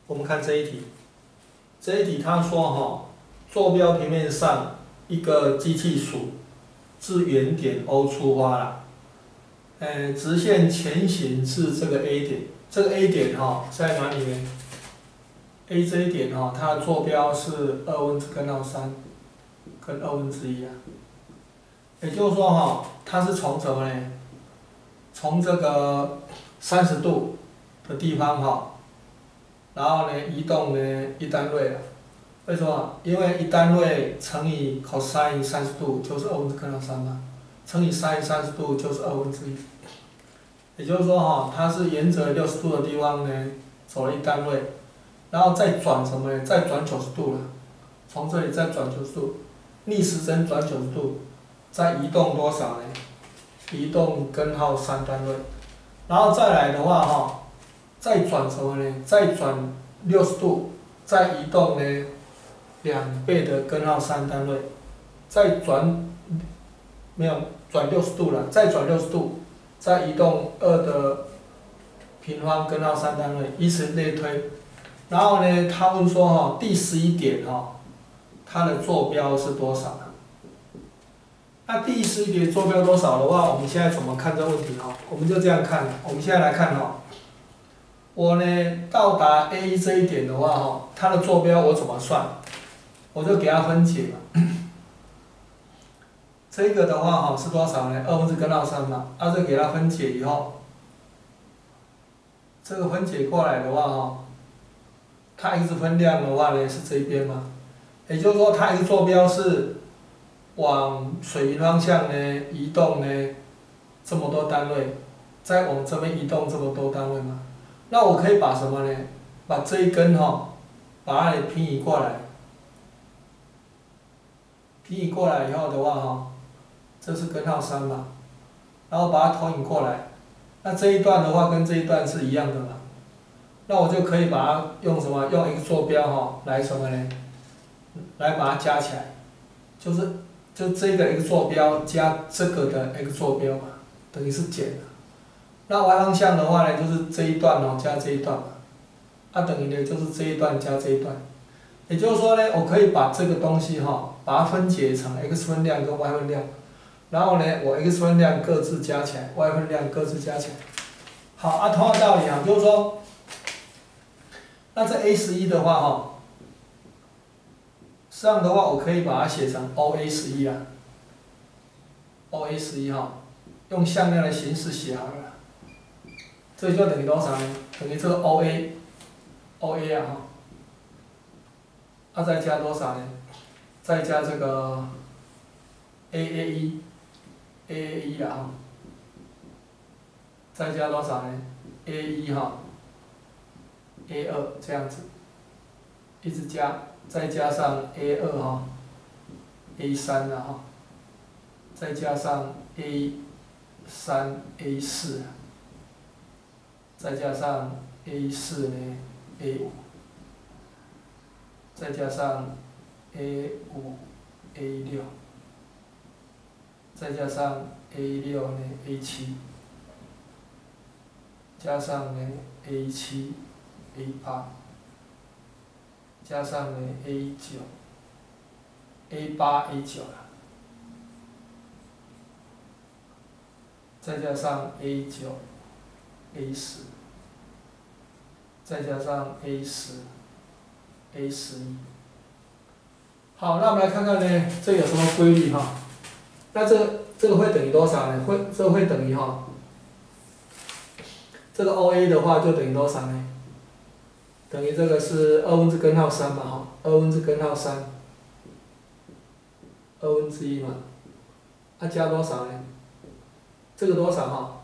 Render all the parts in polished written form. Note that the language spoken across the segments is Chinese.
我们看这一题，这一题他说哈，坐标平面上一个机器鼠自原点 O 出发了，直线前行至这个 A 点，这个 A 点哈在哪里呢 ？A 这一点哈，它的坐标是3/2跟1/2啊，也就是说哈，它是从什么呢？从这个30度的地方哈，然后呢移动呢1单位了。为什么？因为1单位乘以 cos 30度就是2/3嘛，乘以 sin 30度就是1/2。也就是说哈，它是沿着60度的地方呢走了1单位，然后再转什么呢？再转90度了，从这里再转90度，逆时针转90度，再移动多少呢？移动根号3单位，然后再来的话哈，再转什么呢？再转60度，再移动呢2倍的根号3单位，再转没有转60度了，再转60度，再移动2的平方根号3单位，以此类推。然后呢，他问说哈，第11点哈，它的坐标是多少？那第11点坐标多少的话，我们现在怎么看这个问题哈？我们就这样看，我们现在来看哈，我呢到达 A 这一点的话哈，它的坐标我怎么算？我就给它分解嘛。这个的话哈是多少呢？2/根号3嘛，这给它分解以后，这个分解过来的话哈，它 x 分量的话呢是这一边嘛，也就是说它 x 坐标是往水平方向呢移动呢这么多单位，再往这边移动这么多单位嘛，那我可以把什么呢？把这一根哈，把它平移过来，平移过来以后的话哈，这是根号3嘛，然后把它投影过来，那这一段的话跟这一段是一样的嘛，那我就可以把它用什么？用 x 坐标哈来什么呢？来把它加起来，就这个 x 坐标加这个的 x 坐标嘛，等于是减的。那 y 方向的话呢，就是这一段哦加这一段嘛，等于呢就是这一段加这一段。也就是说呢，我可以把这个东西哈，把它分解成 x 分量跟 y 分量，然后呢，我 x 分量各自加起来 ，y 分量各自加起来。好，同样道理啊，就是说，那这 A11的话哈。这样的话，我可以把它写成 OA11啊，OA11哈，用向量的形式写好了，这就等于多少呢？等于这个 OA 啊哈，再加多少呢？再加这个 AA1 啊哈，再加多少呢 ？A1哈，A2这样子，一直加。再加上 A2哈 ，A3了哈，再加上 A3、A4，再加上 A4呢 A5，再加上 A5、A6，再加上 A6呢 A7，加上呢 A7、A8。加上呢 A9、A8、A9 了，再加上 A9、A10，再加上 A10、A11。好，那我们来看看呢，这有什么规律哈？那这个会等于多少呢？这个会等于哈，这个 OA 的话就等于多少呢？等于这个是2/根号3嘛哈，2/根号3，1/2嘛，加多少呢？这个多少哈？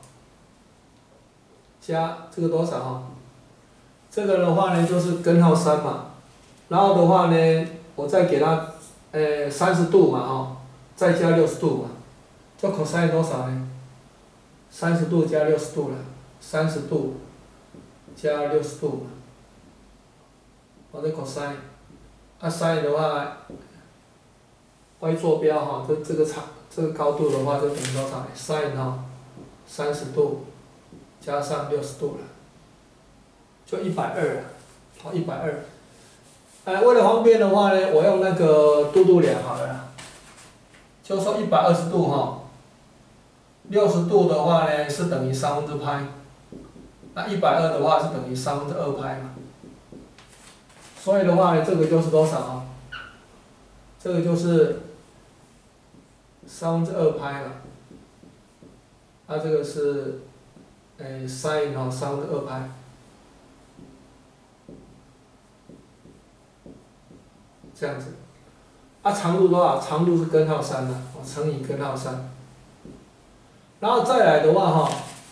加这个多少哈？这个的话呢就是根号3嘛，然后的话呢，我再给它30度嘛哈，再加60度嘛，这 cos 多少呢？30度加60度了，30度加60度嘛。这 cos， sin 的话 ，y 坐标哈，这个高度的话就等于多少呢 ？sin 哈，30度加上60度了，就120了。 好120。为了方便的话呢，我用那个度量好了啦。就说120度哈，60度的话呢是等于2/3拍，那120的话是等于2/3拍嘛。所以的话呢，这个就是多少啊？这个就是2/3拍嘛。这个是sin 2/3拍。这样子。长度多少？长度是根号3的，乘以根号3。然后再来的话哈，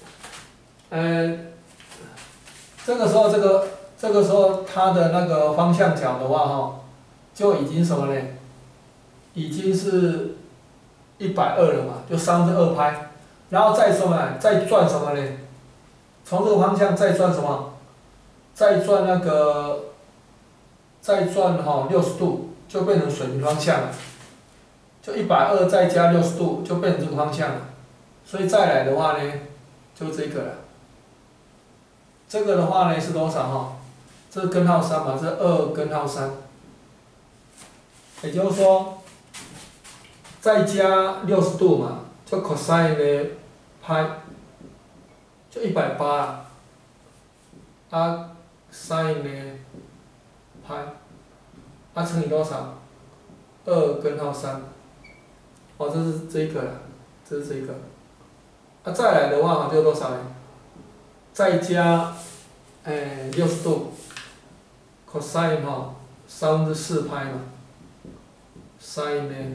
这个时候它的那个方向角的话哈，就已经什么呢？已经是120了嘛，就2/3拍。然后再什么呢？再转什么呢？从这个方向再转什么？再转那个，再转60度。就变成水平方向了，就120再加60度就变成这个方向了，所以再来的话呢，就这个了。这个的话呢是多少哈？这是根号3嘛，这2根号3，也就是说，再加60度嘛，就 cosine 的派，就180啊，sin 的派。乘以多少？2根号3，这是这个了，这是这个。再来的话就多少呢？再加60度 ，cosine 4/3拍嘛，sin 呢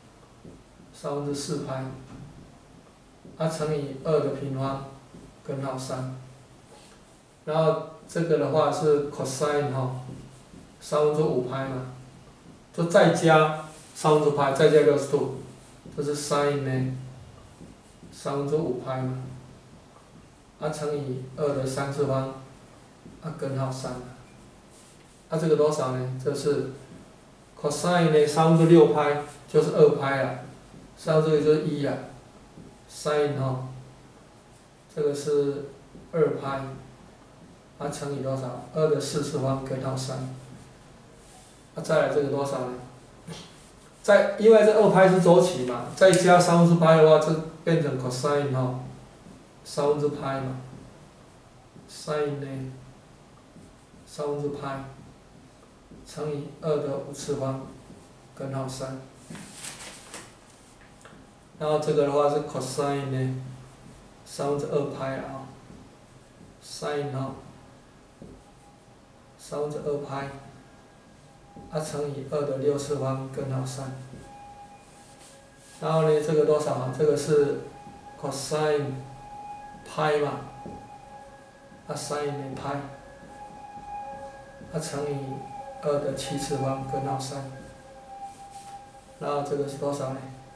4/3拍，乘以2的平方根号3，然后这个的话是 cosine 5/3拍嘛，就再加3/3拍，再加60度，这是 sin 呢3/5拍嘛，乘以2的3次方，根号3，这个多少呢？这是 cosine 呢3/6拍，就是2拍了，上这个就是1了 ，sin 这个是2拍，乘以多少？2的4次方根号3。再来这个多少呢？因为这2拍是周期嘛，再加3/3拍的话，这变成 cosine 3/3拍嘛 ，sin 呢3/3拍乘以2的5次方根号3，然后这个的话是 cosine 呢3/2拍了sin 3/2拍。乘以2的6次方根号3，然后呢，这个多少这个是 cosine 派嘛，sin 呢派，乘以2的7次方根号3，然后这个是多少呢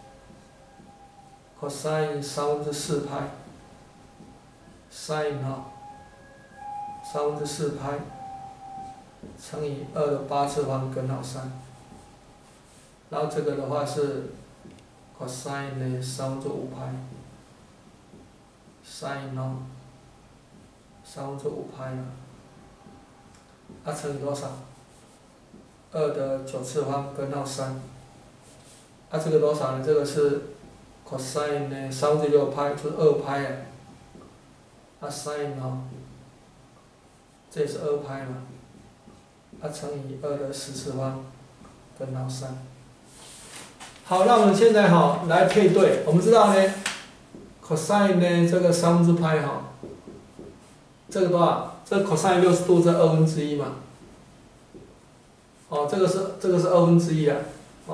？cosine 4/3派，sin 4/3派。乘以2的8次方根号3，然后这个的话是 cosine 呢3/5拍 ，sin 3/5拍嘛，乘以多少？2的9次方根号3，这个多少呢？这个是 cosine 呢3/6拍，就是2拍sin 这也是2拍嘛。乘以2的10次方根号3。好，那我们现在来配对。我们知道呢 ，cosine 呢这个3/3拍这个多少？这 cosine 60度，这1/2嘛。这个是1/2啊。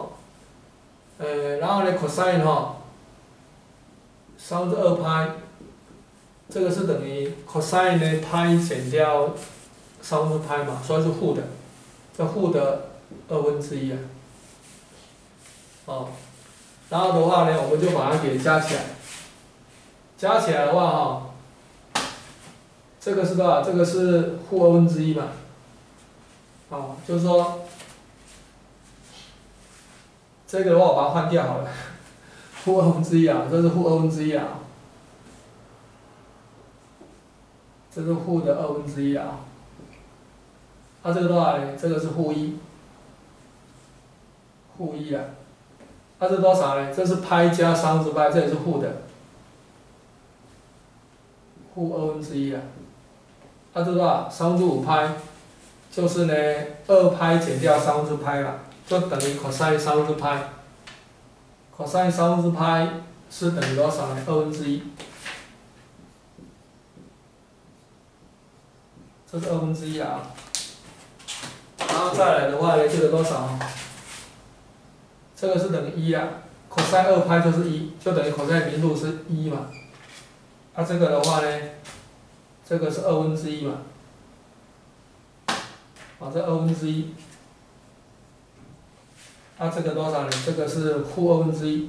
然后呢 cosine 3/2拍，这个是等于 cosine 呢拍减掉3/3拍嘛，所以是负的。这负的1/2啊，然后的话呢，我们就把它给加起来。加起来的话这个是多少？这个是负1/2嘛，就是说，这个的话我把它换掉好了，负1/2啊，这是负1/2啊，这是负的1/2啊。 啊，这个多少呢？这个是负1，负1啊。啊，这多少呢？这是派加商之派，这也是负的，负1/2啊。啊，这多少？3/5派，就是呢2派减掉3/4派了，就等于 cos 3/4派。cos 3/4派是等于多少呢？1/2。这是1/2啊。然后再来的话呢，这个多少？这个是等于1啊 ，cos 2派就是1，就等于 cos 零度是1嘛。啊，这个的话呢，这个是1/2嘛。啊，这1/2。啊，这个多少呢？这个是负1/2。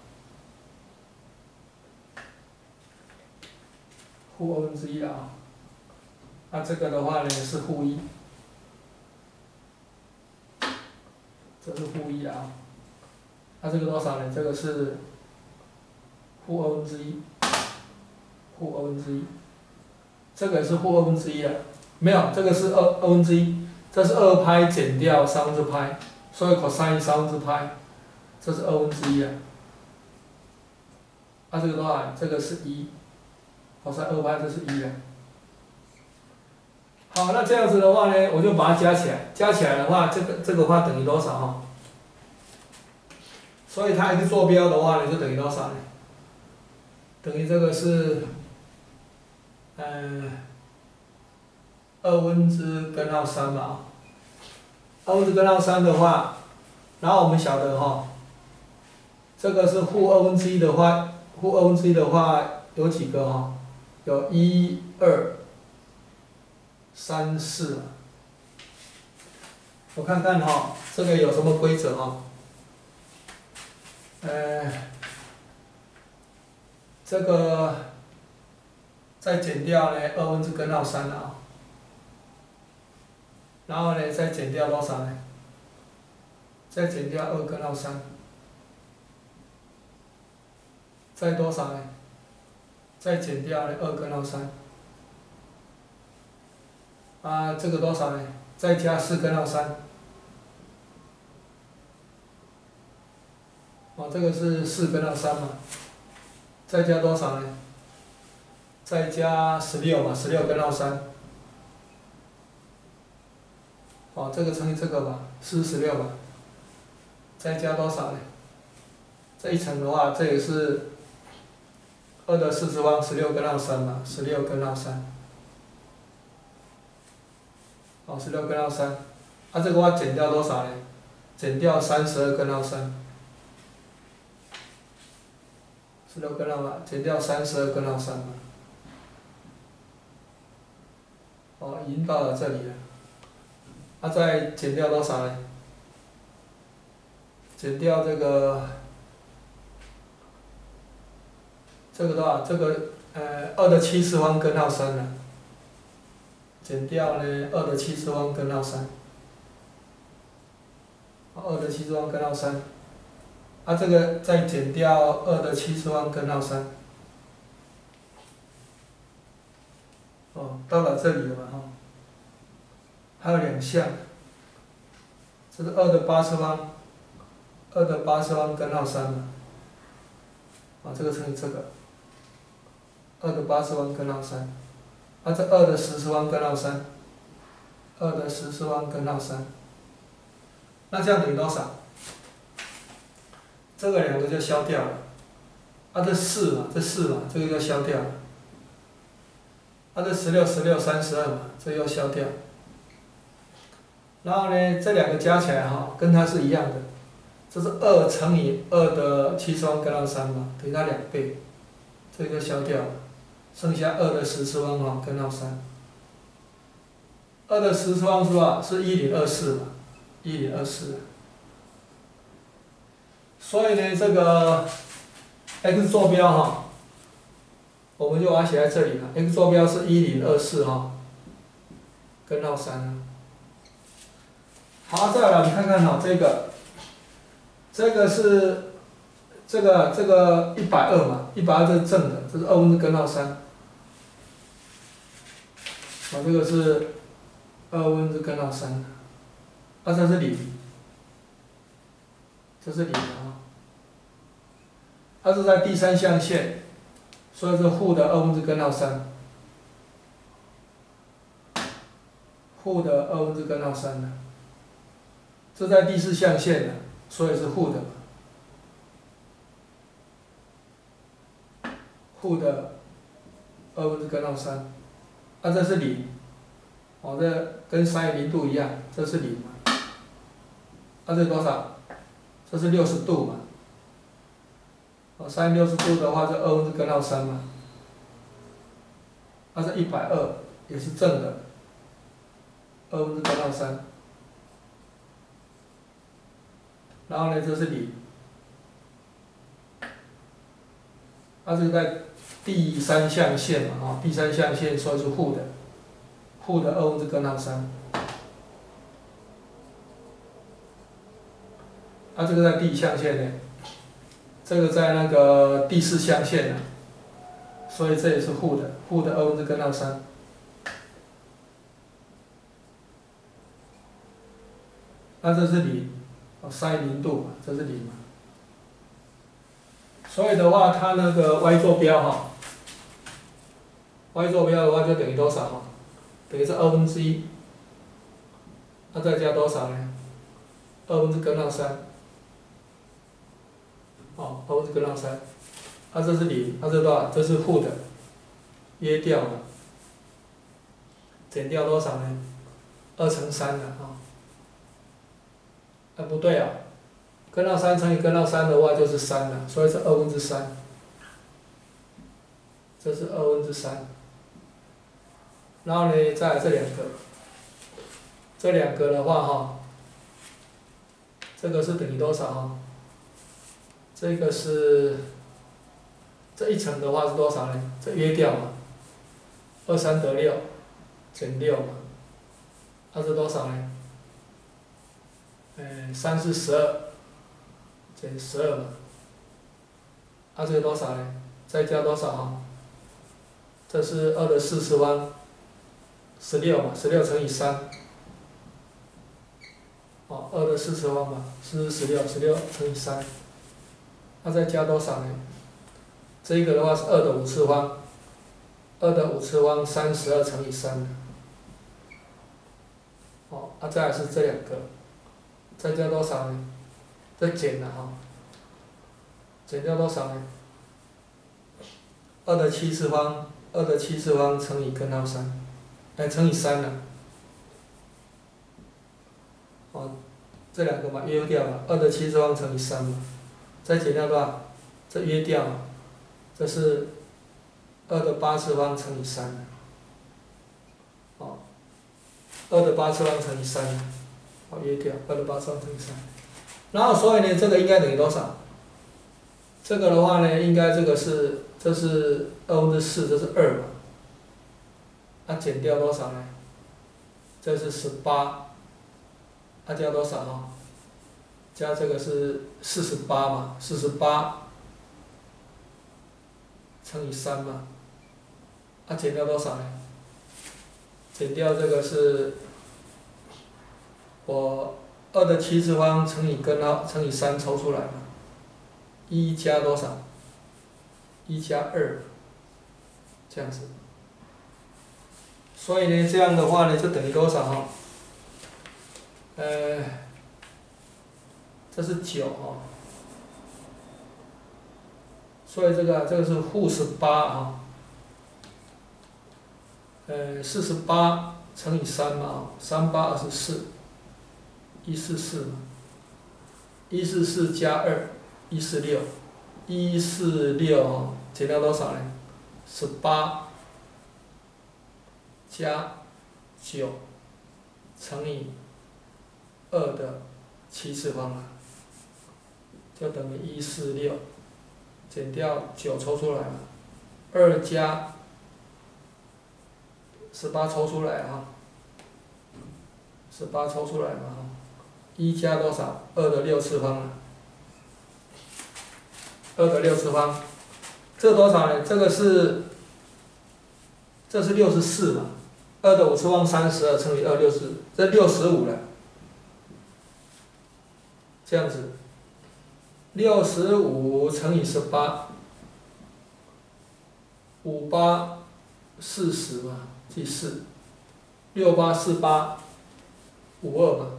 负1/2啊。啊，这个的话呢是负1。这是负1啊。它这个多少呢？这个是负1/2，负1/2，这个是负1/2啊，没有，这个是1/2，这是2派减掉3/4派，所以 cos 3/4派，这是1/2啊。啊，这个多少？这个是1 ，cos 2派这是1啊。好，那这样子的话呢，我就把它加起来，加起来的话，这个话等于多少哈？所以它一个坐标的话呢，就等于多少呢？等于这个是2/3嘛，2/3的话，然后我们晓得哈，这个是负1/2的话，负1/2的话有几个哈？有1、2、3、4。我看看哈，这个有什么规则哈？这个再减掉呢3/2啊，然后呢再减掉多少呢？再减掉2/3，再多少呢？再减掉呢2/3，啊，这个多少呢？再加4/3，哦，这个是4/3嘛，再加多少呢？再加16嘛，16/3，哦，这个乘以这个吧，46嘛，再加多少呢？这一层的话，这也是2^4方16/3嘛，16/3，哦，16/3，啊，这个话减掉多少呢？减掉32/3。16/3嘛，减掉32/3嘛。哦，已经到了这里了。啊，再减掉多少呢？减掉这个多少？这个2^7方根号3了。减掉呢2^7方根号3。2^7方根号3。啊，这个再减掉2^7方根号3。哦，到了这里了嘛哈。还有2项，这是2^8方，2^8方根号3嘛。啊，这个乘以这个，2^8方根号3。啊，这2^10方根号3，2^10方根号3。那这样等于多少？这个2个就消掉了。啊，这4嘛，这个就消掉了。啊，这16、16、32嘛，这又消掉。然后呢，这2个加起来哈，跟它是一样的，这是2乘以2^7方根号3嘛，等于它2倍，这个就消掉了，剩下2^14方哈根号3。2^14方是吧？是1024嘛，1024。所以呢，这个 x 坐标哈，我们就把它写在这里了。x 坐标是1024哈，根号3啊。好，再来我们看看哈，这个是这个120嘛，120这是正的，这是2分之根号3。啊，这个是根号3，这是0，这是0啊。它是在第三象限，所以是负的根号3，负的根号3的。这在第四象限的，所以是负的。负的根号3，这是0，这跟sin0度一样，这是0嘛，这是多少？这是60度嘛，sin 60度的话，就根号3嘛，这120也是正的，根号3，然后呢，这是0，这个在第三象限嘛，第三象限所以是负的根号3。这个在第一象限呢，这个在那个第四象限呢，所以这也是负的根号3。这是0，sin0度嘛，这是0嘛。所以的话，它那个 y 坐标y 坐标的话就等于多少？等于是1/2，再加多少呢？根号3，根号3，这是0，这是多少？这是负的，约掉嘛，减掉多少呢？2乘3了不对啊，根号3乘以根号3的话就是3了，所以是3/2，这是3/2。然后呢，再来这两个，这两个的话这个是等于多少这个是这一层的话是多少呢？这约掉嘛，23得6，减6嘛，是多少呢？3是12，减12嘛，这个多少呢？再加多少这是2的4次方，16嘛，16乘以3，2的4次方嘛，4是16乘以3，再加多少呢？这个的话是2的5次方，2的5次方32乘以3，再来是这两个，再加多少呢？再减了减掉多少呢？2的7次方，2的7次方乘以根号3，乘以3了。这两个嘛约掉了，2的7次方乘以3嘛，再减掉多少？这约掉，这是2的8次方乘以3。2的8次方乘以3，约掉2的8次方乘以3。然后所以呢，这个应该等于多少？这个的话呢，应该这是4/2，这是2嘛。减掉多少呢？这是18。加多少加这个是48嘛，48乘以3嘛。减掉多少呢？减掉这个是我2的7次方乘以乘以3抽出来嘛，1加多少？1加2，这样子。所以呢，这样的话呢，就等于多少这是9所以这个是负1848乘以3嘛，38、24，144嘛，144加2，146，146减掉多少呢？18加9乘以2的7次方就等于146，减掉9抽出来了，2加18抽出来18抽出来嘛1加多少？2的6次方2的6次方，这多少呢？这是64嘛 2的5次方32乘以2 60，这65了。这样子，65乘以18。58 40嘛，记4。68 48 52嘛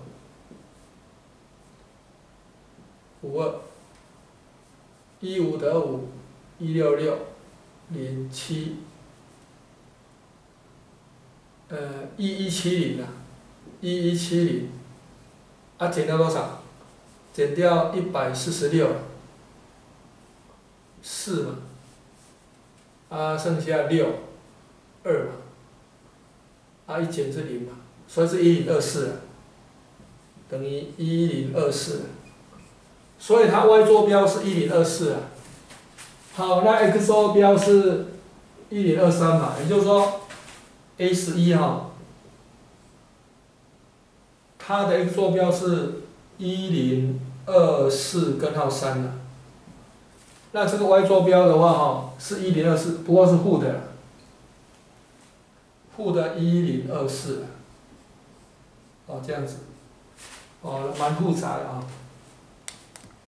，52。15得5 166 07。1170啊，1170。啊，减掉多少？减掉146，4嘛。啊，剩下6，2嘛，啊一减是0嘛，所以是1024了，等于1024了，所以它 y 坐标是1024啊。好，那 x 坐标是1023嘛，也就是说 A11哈，它的 x 坐标是1024根号3了。那这个 y 坐标的话哈，是1024，不过是负的，负的1024，哦这样子，哦蛮复杂的啊。